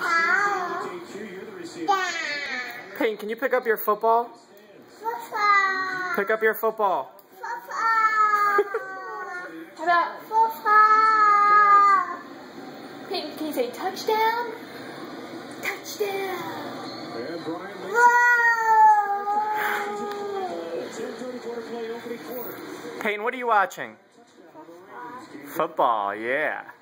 Peyton, can you pick up your football? Pick up your football. How about Peyton, can you say touchdown? Touchdown! Peyton, what are you watching? Football, yeah.